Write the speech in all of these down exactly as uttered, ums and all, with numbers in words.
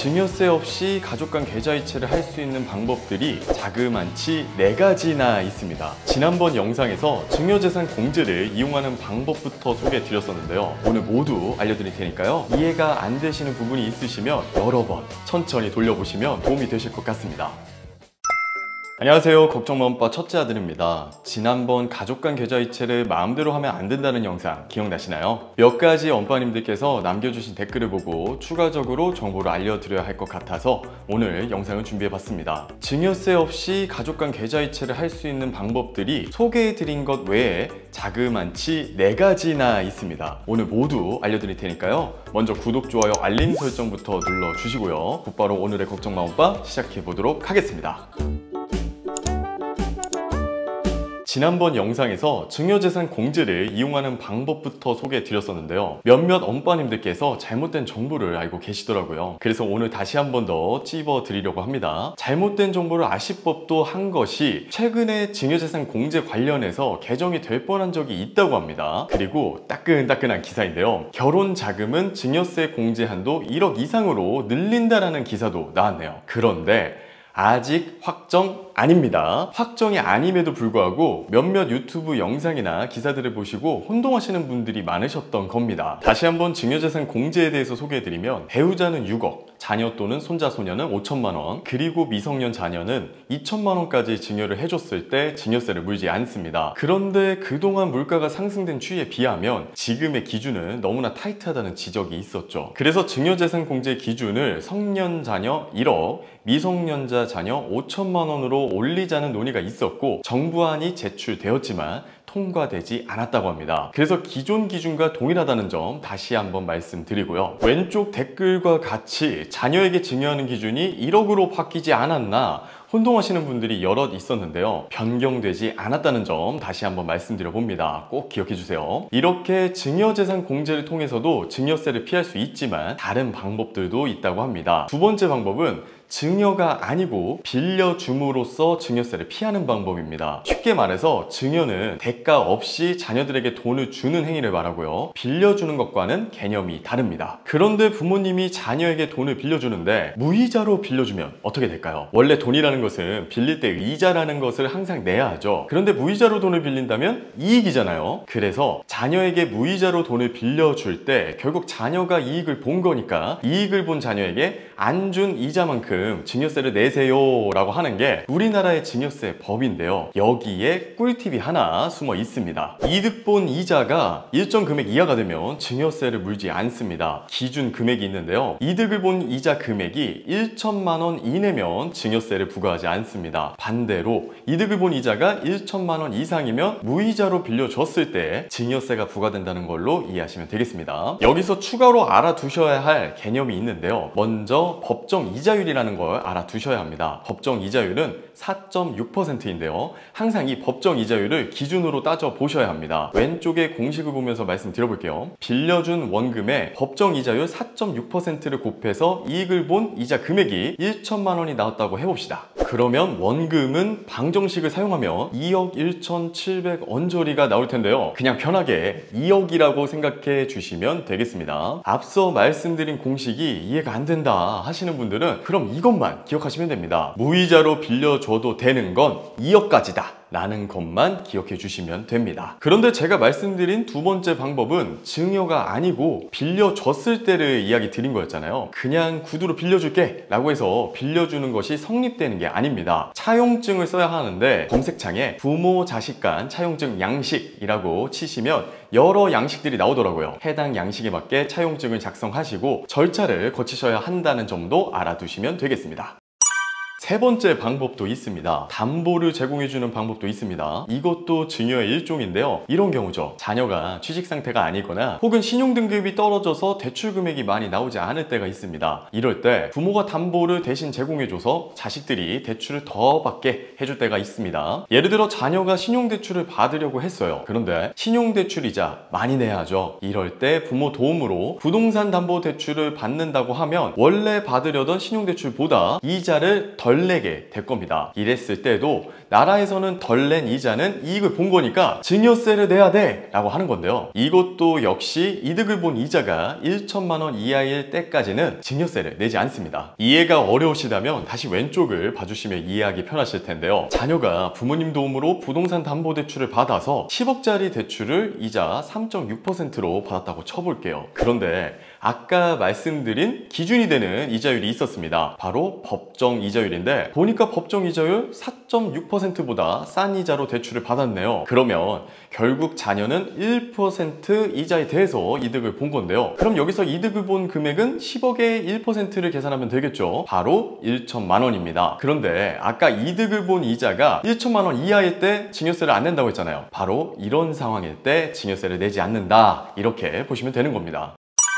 증여세 없이 가족 간 계좌이체를 할 수 있는 방법들이 자그만치 네 가지나 있습니다. 지난번 영상에서 증여재산 공제를 이용하는 방법부터 소개해 드렸었는데요. 오늘 모두 알려드릴 테니까요. 이해가 안 되시는 부분이 있으시면 여러 번 천천히 돌려보시면 도움이 되실 것 같습니다. 안녕하세요. 걱정마음빠 첫째 아들입니다. 지난번 가족 간 계좌이체를 마음대로 하면 안 된다는 영상 기억나시나요? 몇 가지 엄빠님들께서 남겨주신 댓글을 보고 추가적으로 정보를 알려드려야 할 것 같아서 오늘 영상을 준비해봤습니다. 증여세 없이 가족 간 계좌이체를 할 수 있는 방법들이 소개해드린 것 외에 자그만치 네 가지나 있습니다. 오늘 모두 알려드릴 테니까요. 먼저 구독, 좋아요, 알림 설정부터 눌러주시고요. 곧바로 오늘의 걱정마음빠 시작해보도록 하겠습니다. 지난번 영상에서 증여재산 공제를 이용하는 방법부터 소개해 드렸었는데요. 몇몇 엄빠님들께서 잘못된 정보를 알고 계시더라고요. 그래서 오늘 다시 한 번 더 찝어 드리려고 합니다. 잘못된 정보를 아실 법도 한 것이 최근에 증여재산 공제 관련해서 개정이 될 뻔한 적이 있다고 합니다. 그리고 따끈따끈한 기사인데요. 결혼 자금은 증여세 공제 한도 일억 이상으로 늘린다라는 기사도 나왔네요. 그런데 아직 확정 아닙니다. 확정이 아님에도 불구하고 몇몇 유튜브 영상이나 기사들을 보시고 혼동하시는 분들이 많으셨던 겁니다. 다시 한번 증여재산 공제에 대해서 소개해드리면 배우자는 육억, 자녀 또는 손자 소녀는 오천만 원, 그리고 미성년 자녀는 이천만 원까지 증여를 해줬을 때 증여세를 물지 않습니다. 그런데 그동안 물가가 상승된 추이에 비하면 지금의 기준은 너무나 타이트하다는 지적이 있었죠. 그래서 증여재산 공제 기준을 성년 자녀 일억, 미성년자 자녀 오천만 원으로 올리자는 논의가 있었고 정부안이 제출되었지만 통과되지 않았다고 합니다. 그래서 기존 기준과 동일하다는 점 다시 한번 말씀드리고요. 왼쪽 댓글과 같이 자녀에게 증여하는 기준이 일억으로 바뀌지 않았나 혼동하시는 분들이 여럿 있었는데요. 변경되지 않았다는 점 다시 한번 말씀드려 봅니다. 꼭 기억해 주세요. 이렇게 증여재산 공제를 통해서도 증여세를 피할 수 있지만 다른 방법들도 있다고 합니다. 두 번째 방법은 증여가 아니고 빌려줌으로써 증여세를 피하는 방법입니다. 쉽게 말해서 증여는 대가 없이 자녀들에게 돈을 주는 행위를 말하고요. 빌려주는 것과는 개념이 다릅니다. 그런데 부모님이 자녀에게 돈을 빌려주는데 무이자로 빌려주면 어떻게 될까요? 원래 돈이라는 것은 빌릴 때 이자라는 것을 항상 내야 하죠. 그런데 무이자로 돈을 빌린다면 이익이잖아요. 그래서 자녀에게 무이자로 돈을 빌려줄 때 결국 자녀가 이익을 본 거니까 이익을 본 자녀에게 안 준 이자만큼 증여세를 내세요 라고 하는 게 우리나라의 증여세 법인데요. 여기에 꿀팁이 하나 숨어 있습니다. 이득 본 이자가 일정 금액 이하가 되면 증여세를 물지 않습니다. 기준 금액이 있는데요. 이득을 본 이자 금액이 일천만 원 이내면 증여세를 부과하지 않습니다. 반대로 이득을 본 이자가 일천만 원 이상이면 무이자로 빌려줬을 때 증여세가 부과된다는 걸로 이해하시면 되겠습니다. 여기서 추가로 알아두셔야 할 개념이 있는데요. 먼저 법정 이자율이라는 걸 알아두셔야 합니다. 법정 이자율은 사 점 육 퍼센트인데요. 항상 이 법정 이자율을 기준으로 따져 보셔야 합니다. 왼쪽에 공식을 보면서 말씀드려볼게요. 빌려준 원금의 법정 이자율 사 점 육 퍼센트를 곱해서 이익을 본 이자 금액이 일천만 원이 나왔다고 해봅시다. 그러면 원금은 방정식을 사용하면 이억 일천칠백 원저리가 나올 텐데요. 그냥 편하게 이억이라고 생각해 주시면 되겠습니다. 앞서 말씀드린 공식이 이해가 안 된다 하시는 분들은 그럼 이것만 기억하시면 됩니다. 무이자로 빌려줘도 되는 건 이억까지다 라는 것만 기억해 주시면 됩니다. 그런데 제가 말씀드린 두 번째 방법은 증여가 아니고 빌려줬을 때를 이야기 드린 거였잖아요. 그냥 구두로 빌려줄게 라고 해서 빌려주는 것이 성립되는 게 아닙니다. 차용증을 써야 하는데 검색창에 부모 자식 간 차용증 양식이라고 치시면 여러 양식들이 나오더라고요. 해당 양식에 맞게 차용증을 작성하시고 절차를 거치셔야 한다는 점도 알아두시면 되겠습니다. 세 번째 방법도 있습니다. 담보를 제공해주는 방법도 있습니다. 이것도 증여의 일종인데요. 이런 경우죠. 자녀가 취직 상태가 아니거나 혹은 신용등급이 떨어져서 대출 금액이 많이 나오지 않을 때가 있습니다. 이럴 때 부모가 담보를 대신 제공해줘서 자식들이 대출을 더 받게 해줄 때가 있습니다. 예를 들어 자녀가 신용대출을 받으려고 했어요. 그런데 신용대출이자 많이 내야 하죠. 이럴 때 부모 도움으로 부동산 담보대출을 받는다고 하면 원래 받으려던 신용대출보다 이자를 덜 덜 내게 될 겁니다. 이랬을 때도 나라에서는 덜 낸 이자는 이익을 본 거니까 증여세를 내야 돼 라고 하는 건데요. 이것도 역시 이득을 본 이자가 일천만 원 이하일 때까지는 증여세를 내지 않습니다. 이해가 어려우시다면 다시 왼쪽을 봐주시면 이해하기 편하실 텐데요. 자녀가 부모님 도움으로 부동산 담보대출을 받아서 십억짜리 대출을 이자 삼 점 육 퍼센트로 받았다고 쳐볼게요. 그런데 아까 말씀드린 기준이 되는 이자율이 있었습니다. 바로 법정 이자율인데 보니까 법정 이자율 사 점 육 퍼센트보다 싼 이자로 대출을 받았네요. 그러면 결국 자녀는 일 퍼센트 이자에 대해서 이득을 본 건데요. 그럼 여기서 이득을 본 금액은 십억의 일 퍼센트를 계산하면 되겠죠. 바로 일천만 원입니다. 그런데 아까 이득을 본 이자가 일천만 원 이하일 때 증여세를 안 낸다고 했잖아요. 바로 이런 상황일 때 증여세를 내지 않는다, 이렇게 보시면 되는 겁니다.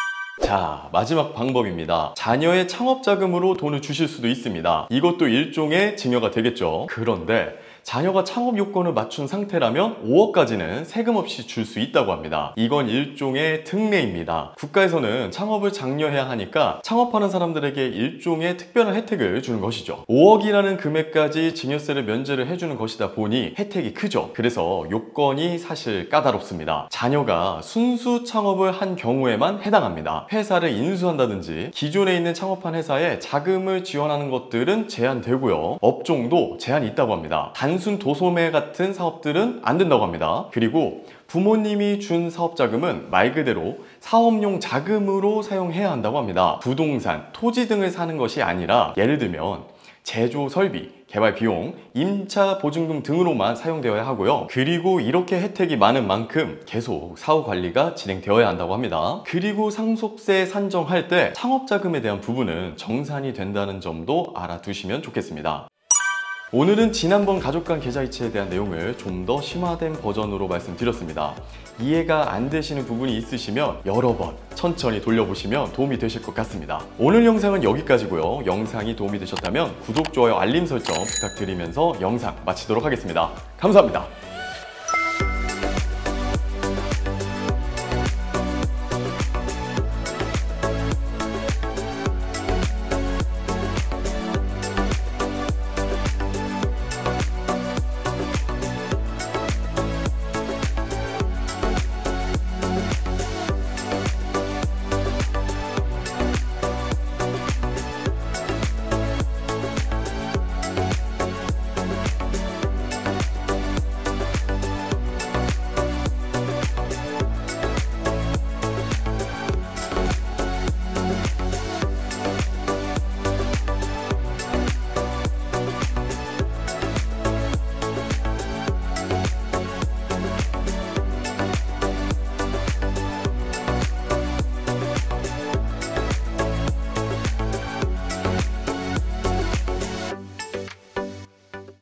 자, 마지막 방법입니다. 자녀의 창업자금으로 돈을 주실 수도 있습니다. 이것도 일종의 증여가 되겠죠. 그런데 자녀가 창업 요건을 맞춘 상태라면 오억까지는 세금 없이 줄 수 있다고 합니다. 이건 일종의 특례입니다. 국가에서는 창업을 장려해야 하니까 창업하는 사람들에게 일종의 특별한 혜택을 주는 것이죠. 오억이라는 금액까지 증여세를 면제를 해주는 것이다 보니 혜택이 크죠. 그래서 요건이 사실 까다롭습니다. 자녀가 순수 창업을 한 경우에만 해당합니다. 회사를 인수한다든지 기존에 있는 창업한 회사에 자금을 지원하는 것들은 제한되고요. 업종도 제한이 있다고 합니다. 단순 도소매 같은 사업들은 안 된다고 합니다. 그리고 부모님이 준 사업자금은 말 그대로 사업용 자금으로 사용해야 한다고 합니다. 부동산, 토지 등을 사는 것이 아니라 예를 들면 제조 설비, 개발 비용, 임차 보증금 등으로만 사용되어야 하고요. 그리고 이렇게 혜택이 많은 만큼 계속 사후 관리가 진행되어야 한다고 합니다. 그리고 상속세 산정할 때 창업자금에 대한 부분은 정산이 된다는 점도 알아두시면 좋겠습니다. 오늘은 지난번 가족 간 계좌이체에 대한 내용을 좀 더 심화된 버전으로 말씀드렸습니다. 이해가 안 되시는 부분이 있으시면 여러 번 천천히 돌려보시면 도움이 되실 것 같습니다. 오늘 영상은 여기까지고요. 영상이 도움이 되셨다면 구독, 좋아요, 알림 설정 부탁드리면서 영상 마치도록 하겠습니다. 감사합니다.